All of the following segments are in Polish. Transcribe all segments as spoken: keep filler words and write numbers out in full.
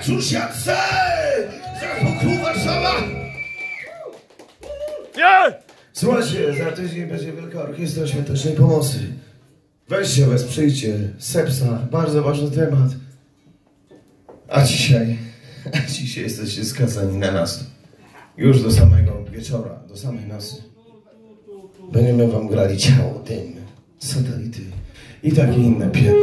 cóż ja chcę! Zapukł Warszawa! Nie! Słuchajcie, za tydzień będzie Wielka Orkiestra Świątecznej Pomocy. Weźcie, wesprzyjcie. Sepsa, bardzo ważny temat. A dzisiaj, a dzisiaj jesteście skazani na nas. Już do samego wieczora, do samej nocy. Będziemy wam grali Ciało, Dym, Satelity i takie inne pierdolę.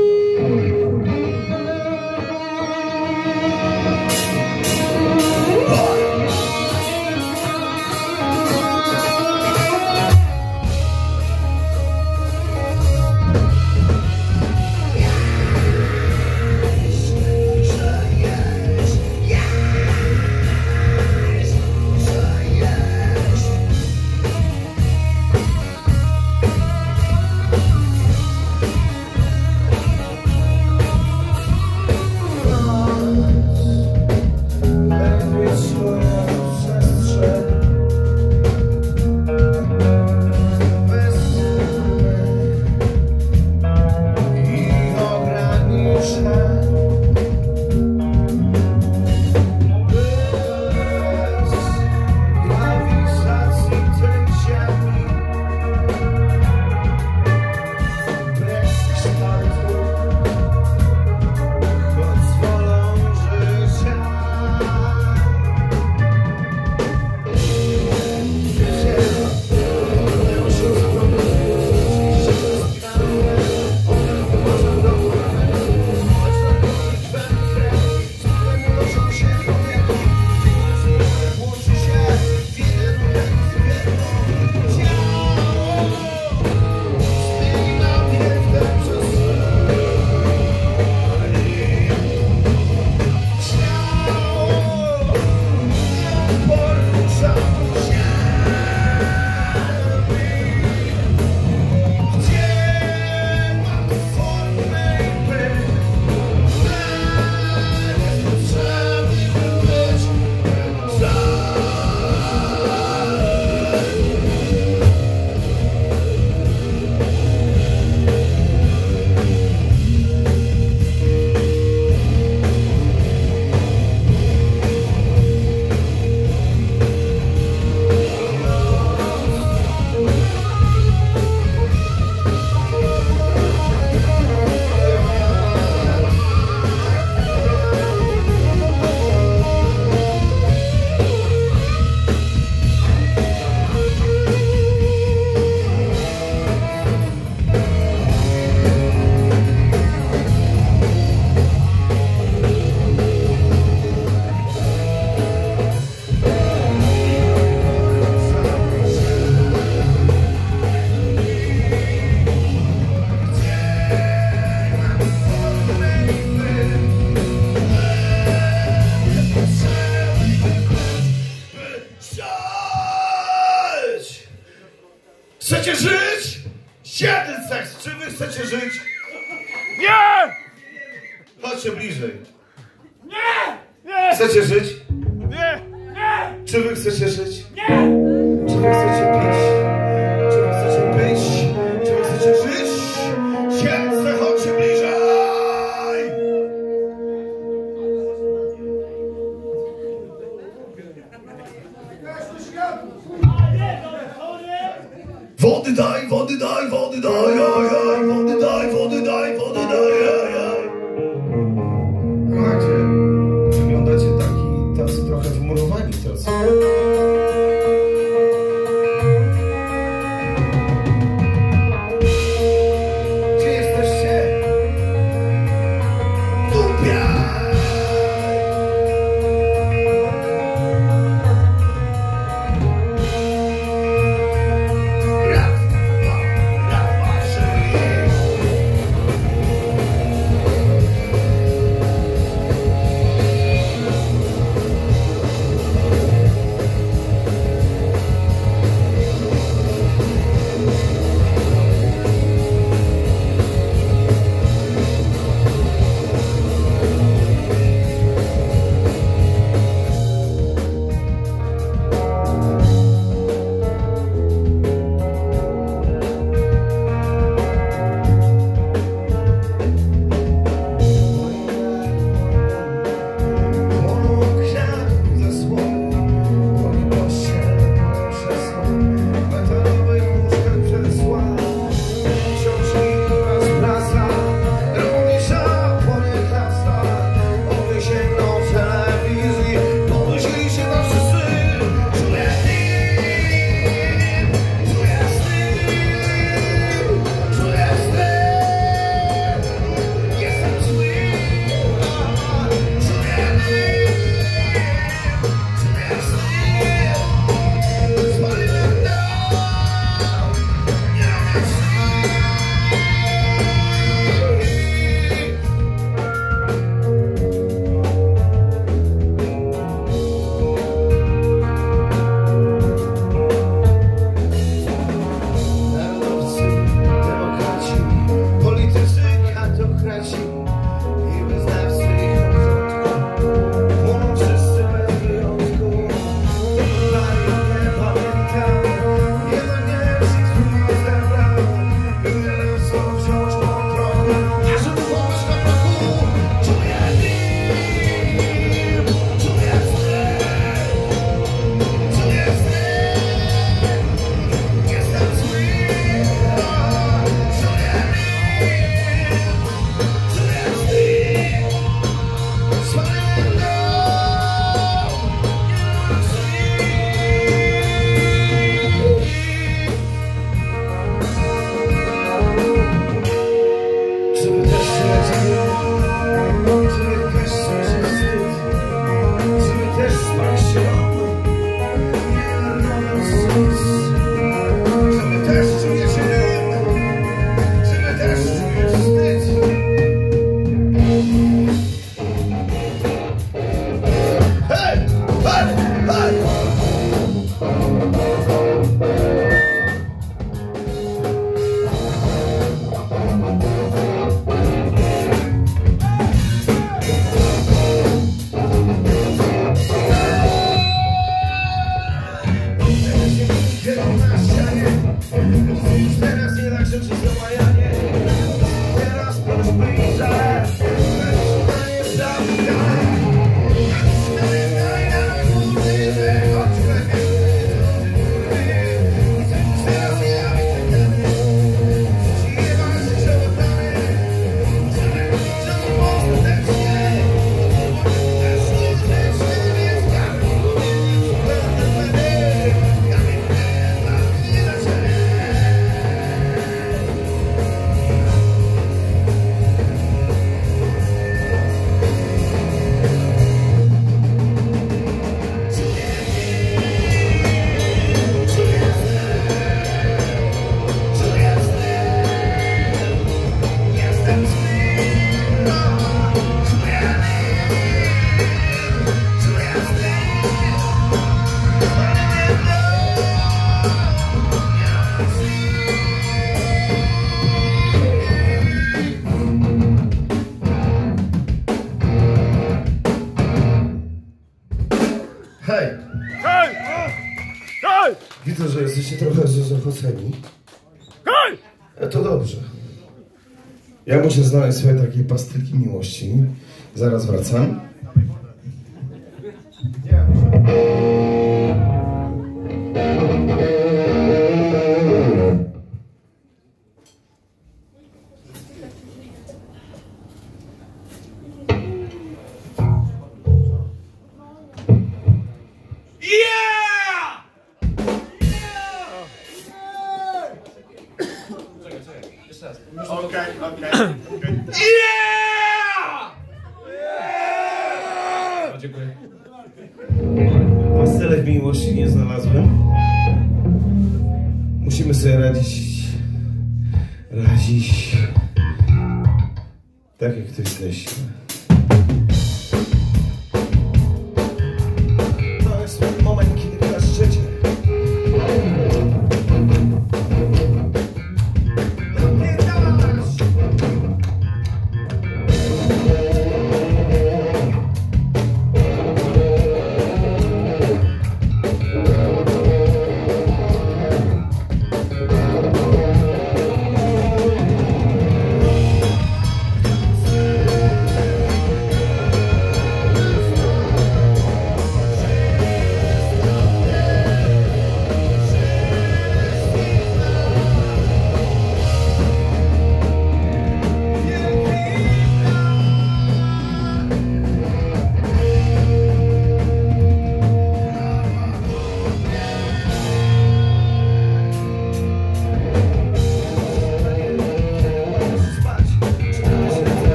Chcecie żyć? Jeden seks. Czy wy chcecie żyć? Nie! Chodźcie bliżej. Nie! Nie! Chcecie żyć? Nie! Nie! Czy wy chcecie żyć? Nie! Czy wy chcecie pić? Czy wy chcecie pić? Czy wy chcecie żyć? Siedźcie, chodźcie bliżej! Wody daj, wody daj, wody daj, aj, aj, wody daj, wody daj, wody daj, aj, aj. Słuchajcie, wyglądacie taki, tacy trochę wmurowani tacy. Gdzie jesteście? Dupia! Raz, Widzę, że jesteście trochę zachodzeni. Hej! E, to dobrze. Ja muszę znaleźć swoje takie pastylki miłości. Zaraz wracam. Okej, okej, okej. Yeah! O, dziękuję. Pastylek miłości nie znalazłem. Musimy sobie radzić. Radzić. Tak jak to jesteśmy. To jest ten moment, kiedy klaszczecie.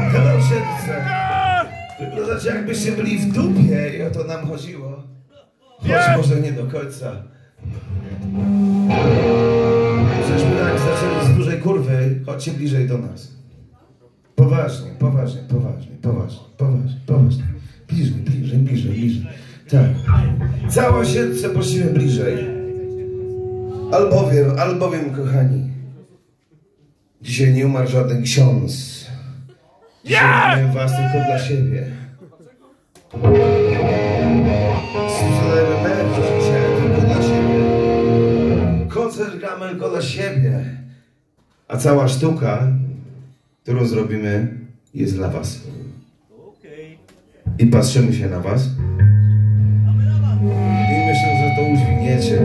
Wyglądacie jakbyście byli w dupie i o to nam chodziło. Choć może nie do końca. Żeśmy tak zaczęli z dużej kurwy, chodźcie bliżej do nas. Poważnie, poważnie, poważnie, poważnie, poważnie, poważnie. Bliżej, bliżej, bliżej, bliżej. Tak. Całe serce prosimy bliżej. Albowiem, albowiem, kochani, dzisiaj nie umarł żaden ksiądz. Dzisiaj nie was tylko dla siebie. Sprzedajemy merch dzisiaj tylko dla siebie. Koncert gramy tylko dla siebie. A cała sztuka, którą zrobimy, jest dla was. I patrzymy się na was. I myślę, że to udźwigniecie.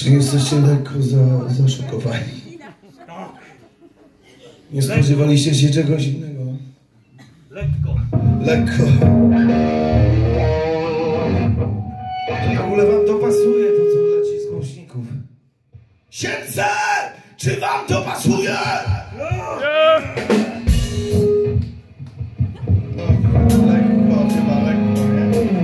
Czy nie jesteście lekko za, zaszokowani? Nie spodziewaliście się czegoś innego? Lekko. Lekko. W ogóle wam to pasuje, to co leci z głośników? Siedźce! Czy wam to pasuje? Lekko, chyba lekko, nie?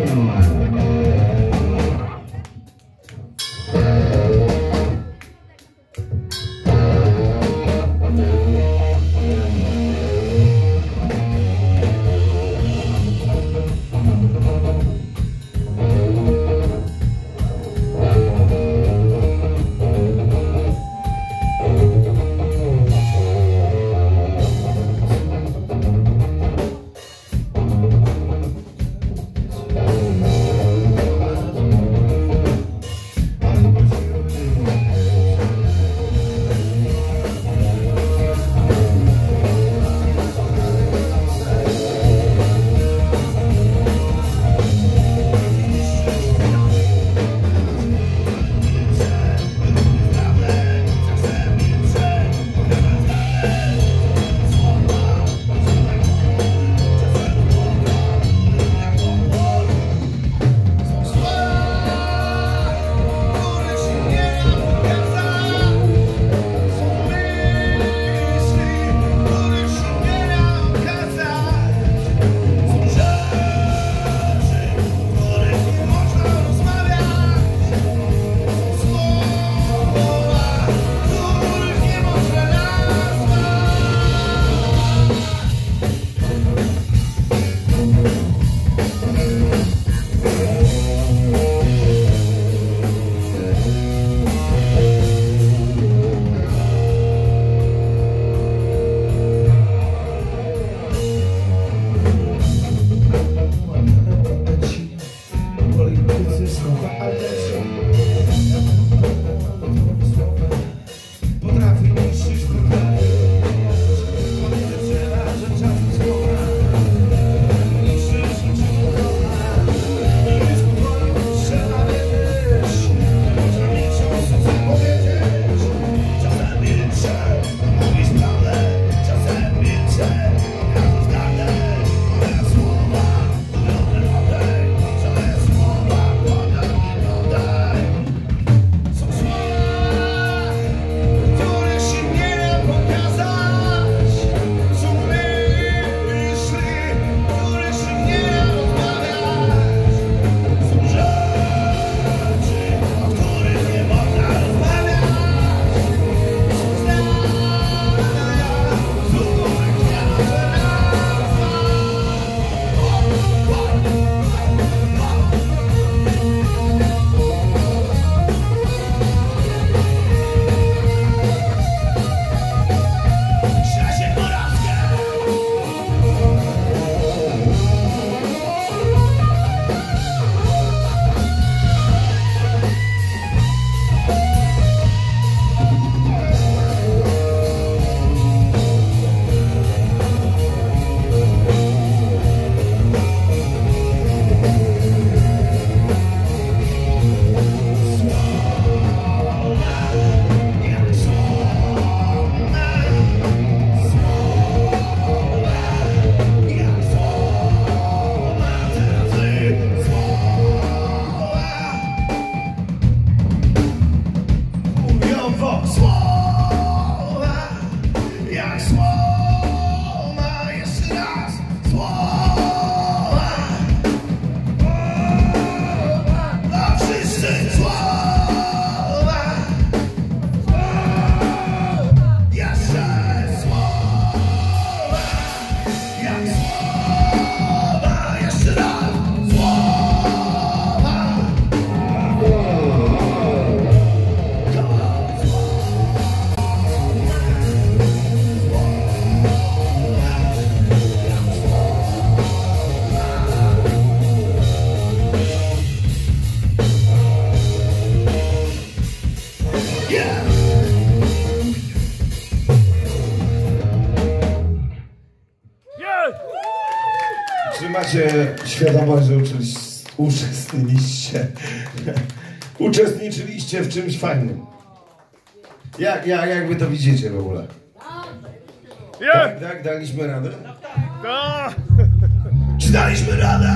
Czy macie świadomość, że uczestniczyliście uczestniczyliście w czymś fajnym. Jak, jak, jak wy to widzicie w ogóle? Tak, tak, daliśmy radę? Tak! Czy daliśmy radę?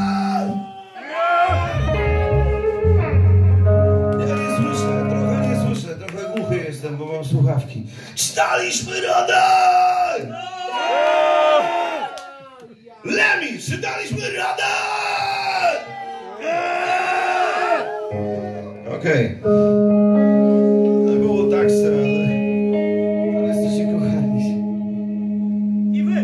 Ja nie słyszę, trochę nie słyszę, trochę głuchy jestem, bo mam słuchawki. Czy daliśmy radę? Lemi, czy daliśmy radę? Okej. Okay. Było tak sobie, ale, ale jesteście kochani. I wy!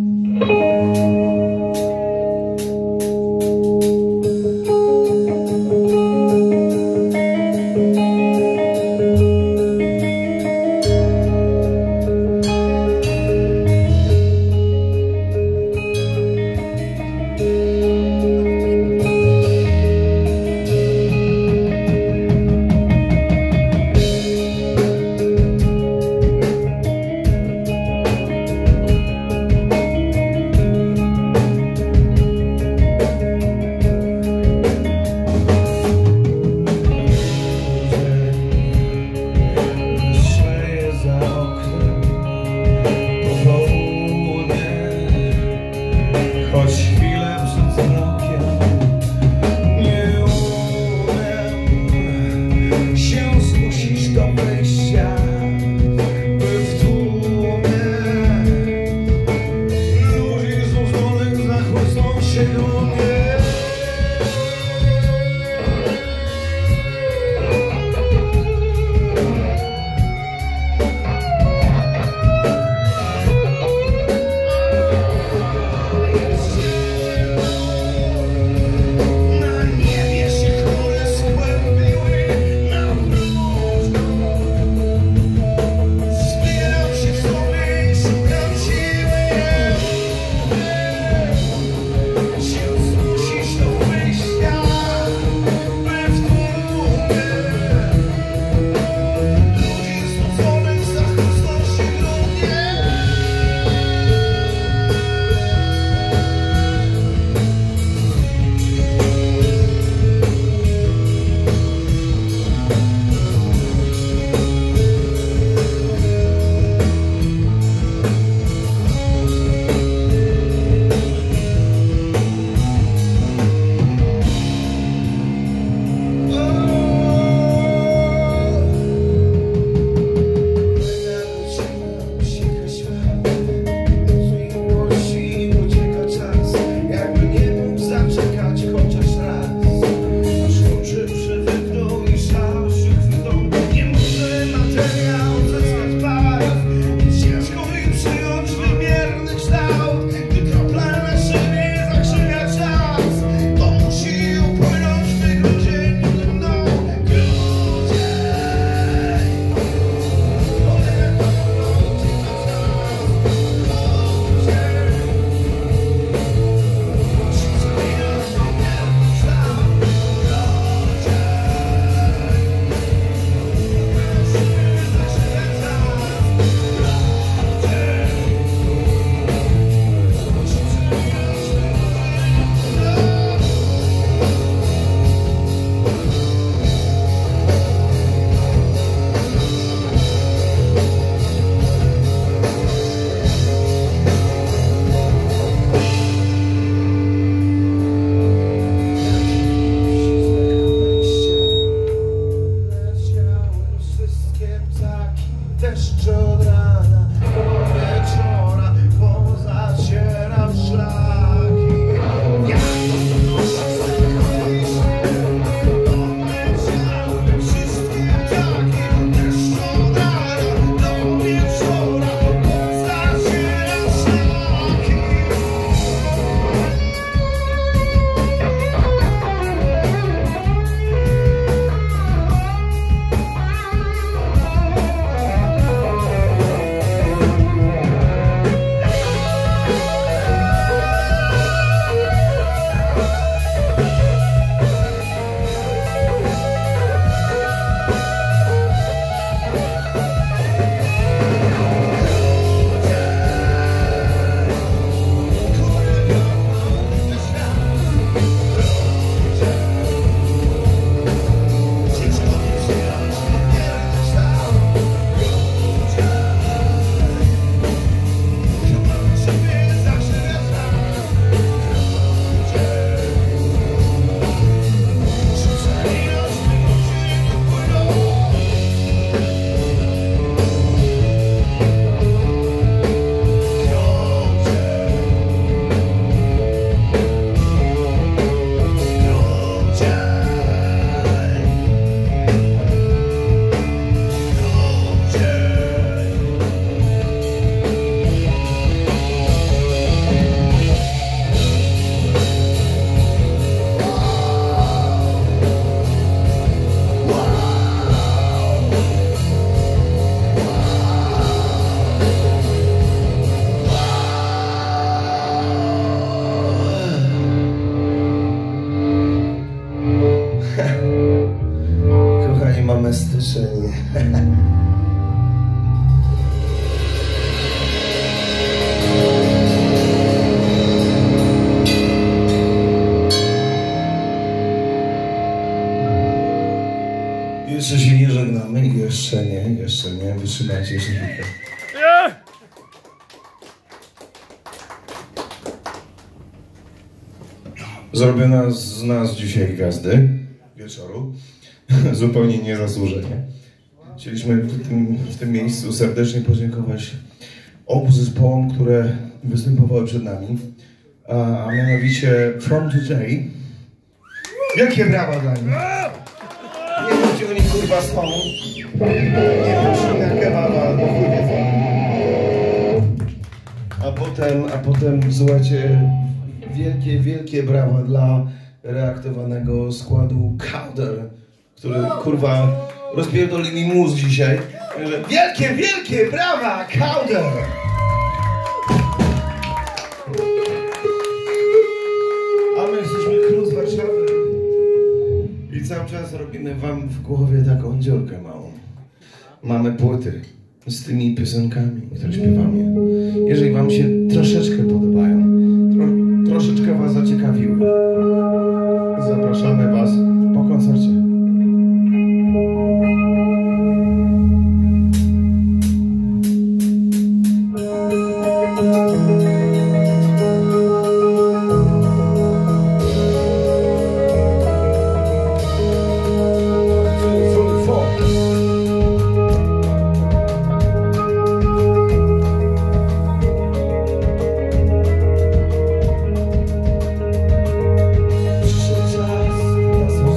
Choć chwilę przed zmrokiem nie umiem się zmusić do wejścia, by w tłumie ludzi znużonych zachłysnął się do mnie. Yeah. Jeszcze się nie żegnamy, jeszcze nie, jeszcze nie, wytrzymajcie jeszcze chwilkę. Nie! Zrobię nas, z nas dzisiaj gwiazdy wieczoru, zupełnie niezasłużenie. Chcieliśmy w tym, w tym miejscu serdecznie podziękować obu zespołom, które występowały przed nami, a, a mianowicie From Today. Wielkie brawa dla nich. Nie wiem, gdzie oni kurwa są. Nie wiem, czy na kebaba, bo chuj wie co. A potem, a potem, słuchajcie, wielkie, wielkie brawa dla reaktowanego składu Kauder, który kurwa rozpierdoli mi mózg dzisiaj. Wielkie, wielkie brawa, Kauder! A my jesteśmy Król z Warszawy. I cały czas robimy wam w głowie taką dziurkę małą. Mamy płyty z tymi piosenkami, które śpiewamy. Jeżeli wam się troszeczkę podobają, tro, troszeczkę was zaciekawiły, zapraszamy was po koncercie. Przyszedł czas na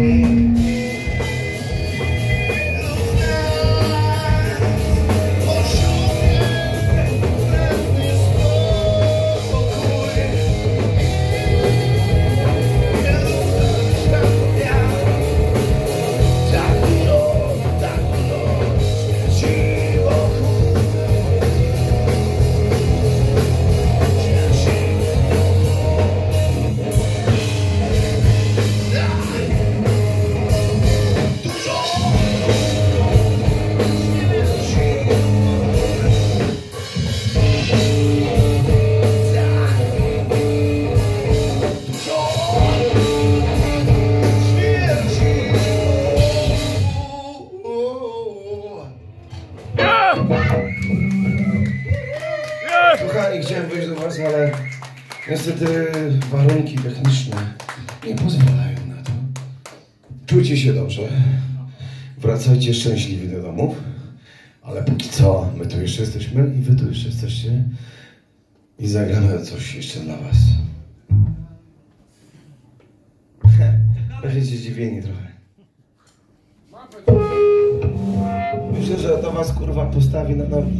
Kochani, chciałem wyjść do was, ale niestety warunki techniczne nie pozwalają na to. Czujcie się dobrze. Wracajcie szczęśliwi do domów. Ale póki co, my tu jeszcze jesteśmy i wy tu jeszcze jesteście. I zagramy coś jeszcze dla was. Będziecie zdziwieni trochę. Myślę, że to was kurwa postawi na nogi.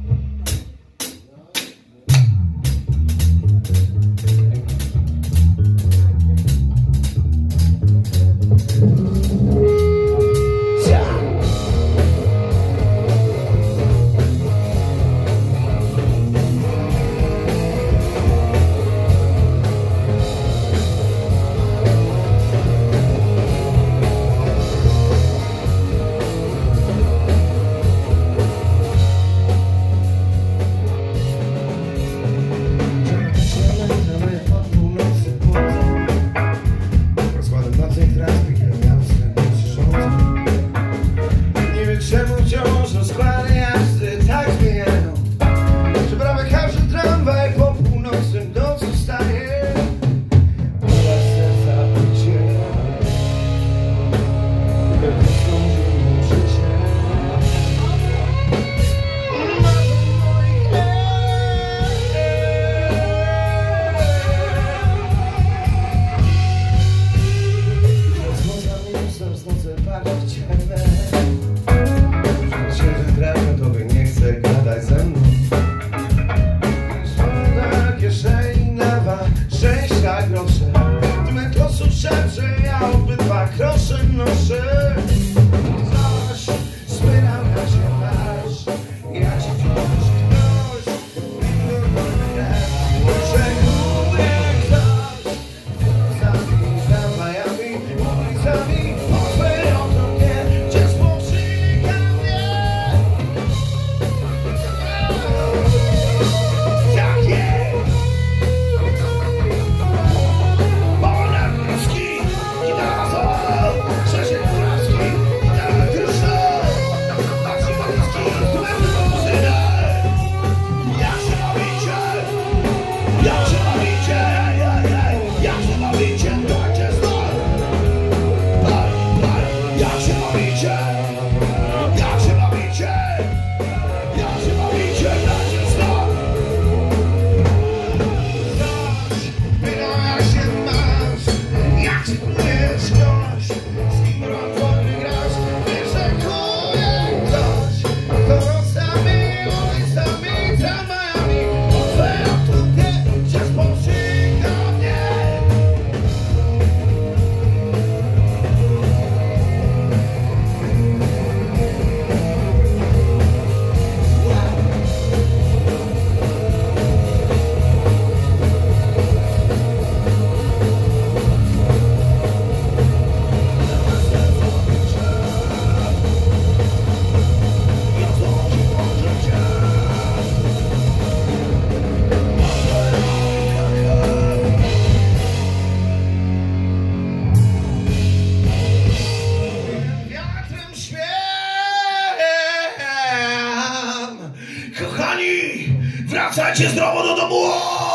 Wracajcie zdrowo do domu!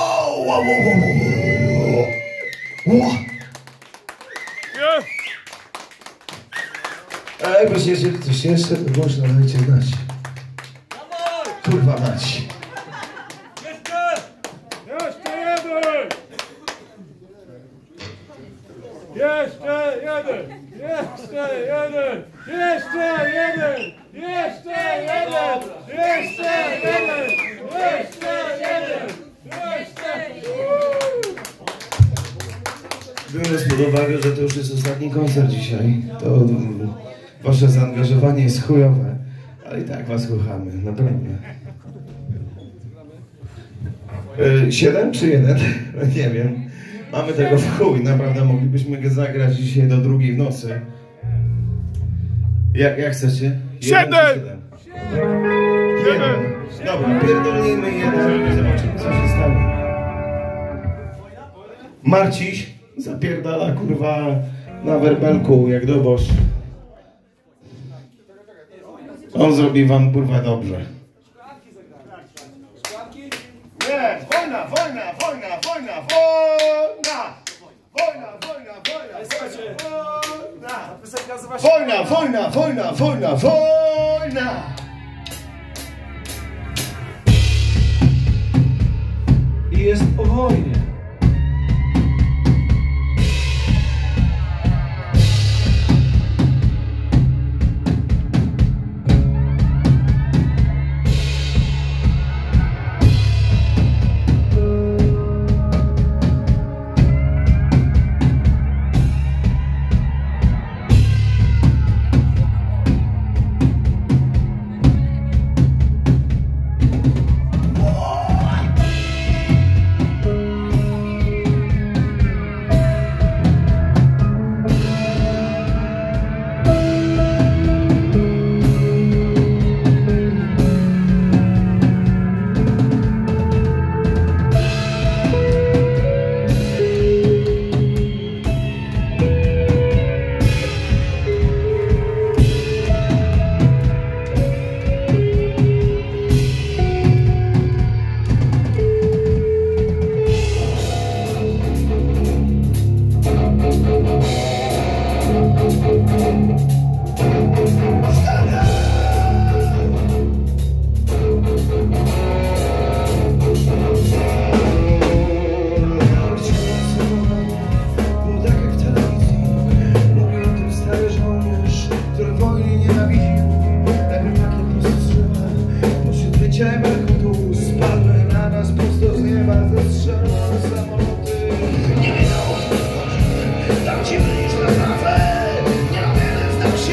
Ej, bo jeżeli coś jeszcze, to głośno dajcie znać. Kurwa mać. Jeszcze! Jeszcze jeden! Jeszcze jeden! Jeszcze jeden! Jeszcze jeden! Jeszcze jeden! Jeszcze jeden! Jeszcze jeden! Jeszcze jeden! Biorąc pod uwagę, że to już jest ostatni koncert dzisiaj, to mm, wasze zaangażowanie jest chujowe, ale i tak was kochamy, naprawdę. Yy, siedem czy jeden? Nie wiem. Mamy tego w chuj, naprawdę moglibyśmy go zagrać dzisiaj do drugiej w nocy. Jak, jak chcecie? Siedem! Jeden. Jeden. Dobra, pierdolnijmy jeden i zobaczymy, co się stanie. Marciś zapierdala, kurwa, na werbelku, jak dobosz. On zrobi wam, kurwa, dobrze. Nie, wojna, wojna, wojna, wojna, wojna! Wojna, wojna, wojna, wojna! Wojna, wojna, wojna, wojna, wojna! I jest o wojnie. Tam ci byliś naprawdę, nie wiele znał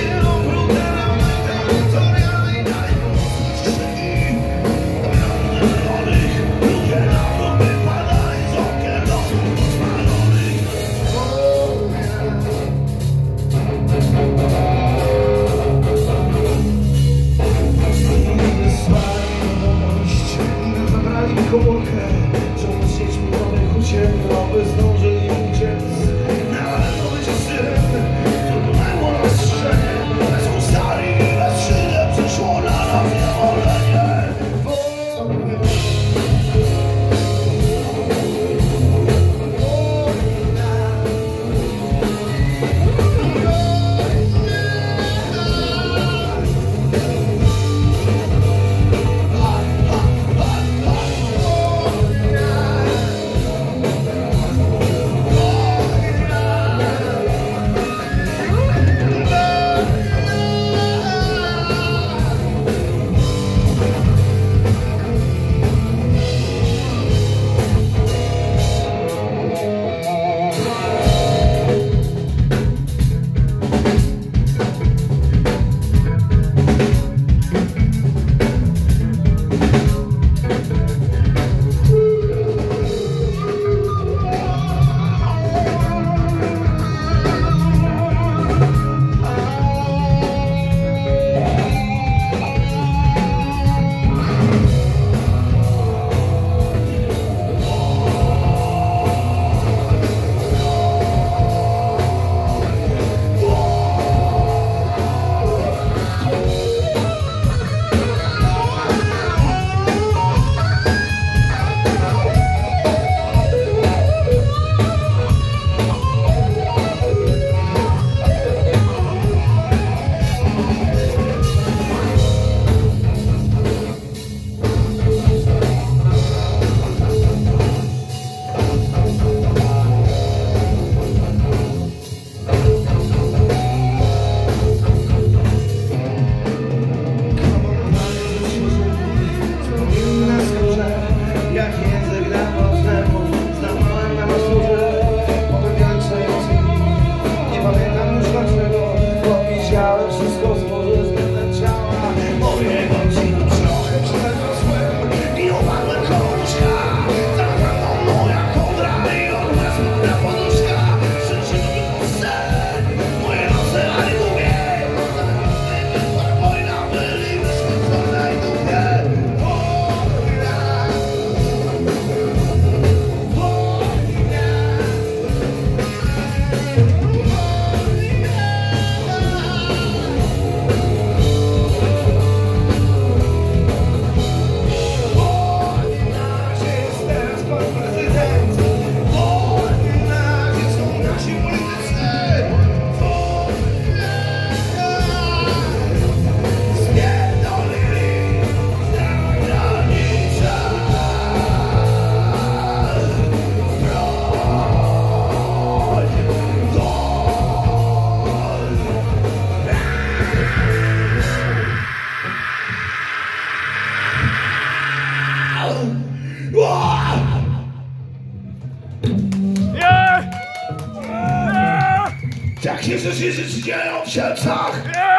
się rzeczy dzieją w Sielcach.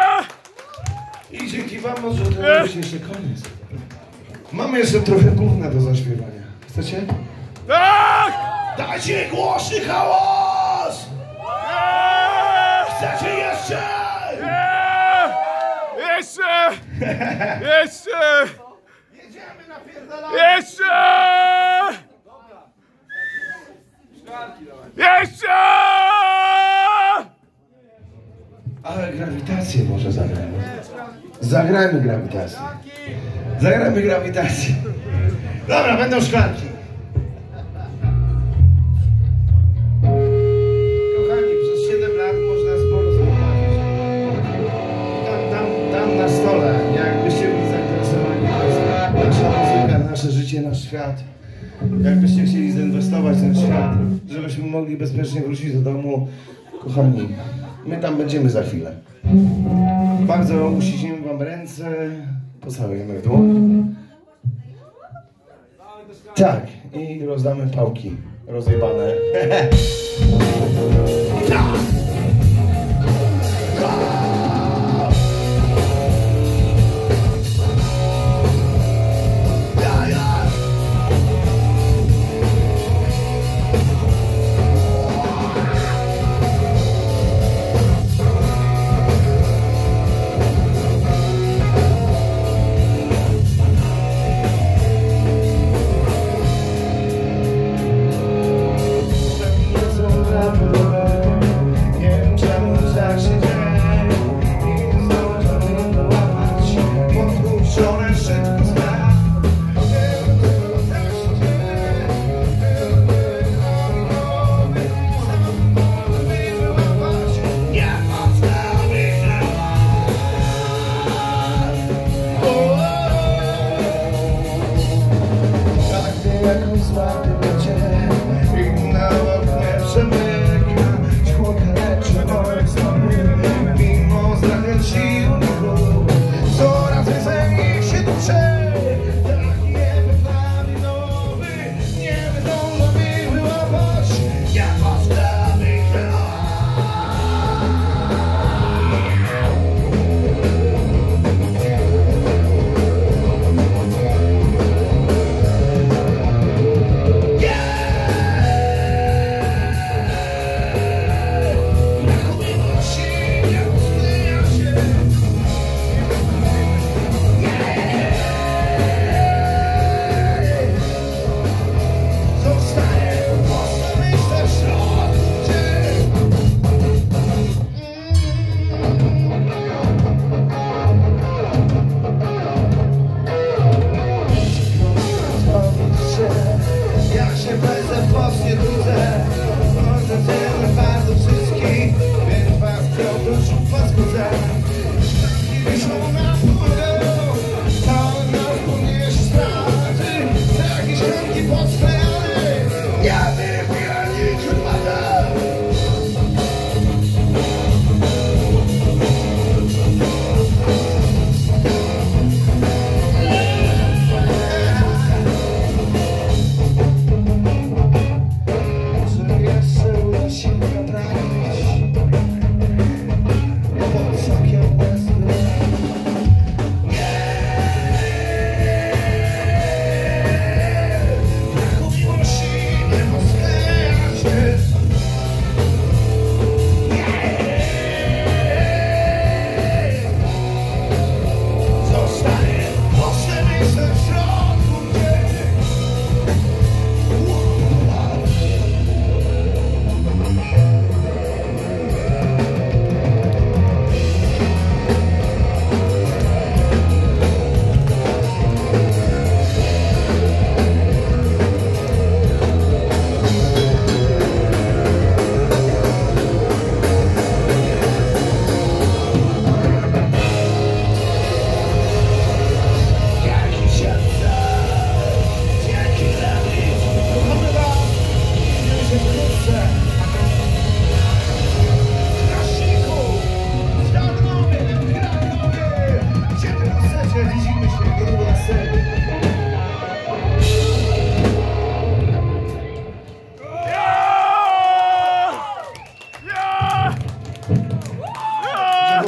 I dzięki wam może to już jeszcze koniec. Mamy jeszcze trochę gówna do zaśpiewania. Chcecie? Tak! Dajcie głośny hałas! Chcecie jeszcze? Jeszcze! Jeszcze! Jedziemy, napierdalamy! Jeszcze! Jeszcze! Ale grawitację może zagramy. Zagrajmy grawitację. Zagrajmy grawitację. Dobra, będą szklanki. Kochani, przez siedem lat można sporo zobaczyć. Tam, tam, tam na stole, jakbyście byli zainteresowani, to jest nasza muzyka, nasze życie, nasz świat. Jakbyście chcieli zainwestować w ten świat, żebyśmy mogli bezpiecznie wrócić do domu, kochani, my tam będziemy za chwilę. Bardzo uściśniemy wam ręce, pocałujemy w dłoń. Tak, i rozdamy pałki rozjebane. Tak!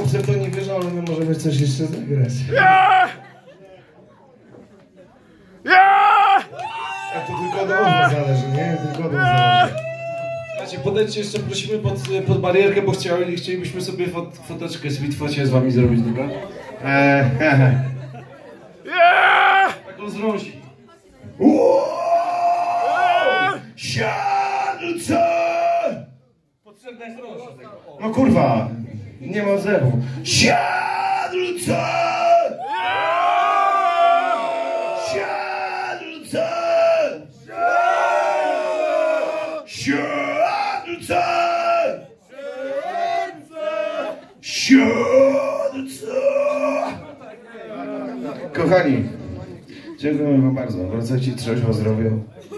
chłopcy w to nie wierzą, ale my możemy coś jeszcze zagrać. Ja! Ja! A to tylko od was zależy, nie? Tylko od was zależy. Słuchajcie, podejdźcie jeszcze, prosimy pod, pod barierkę, bo chcieli, chcielibyśmy sobie fot, foteczkę z Witwocie z wami zrobić, dobra? Eee, hehe. Ja! Tak rozrosi. Siadlce! Potrzebna jest rosza tego. No kurwa, nie ma zewu. Siadlce! Siadlce! Siadlce! Siadlce! Kochani, dziękujemy wam bardzo. Wracajcie trzeźwo, zdrowie.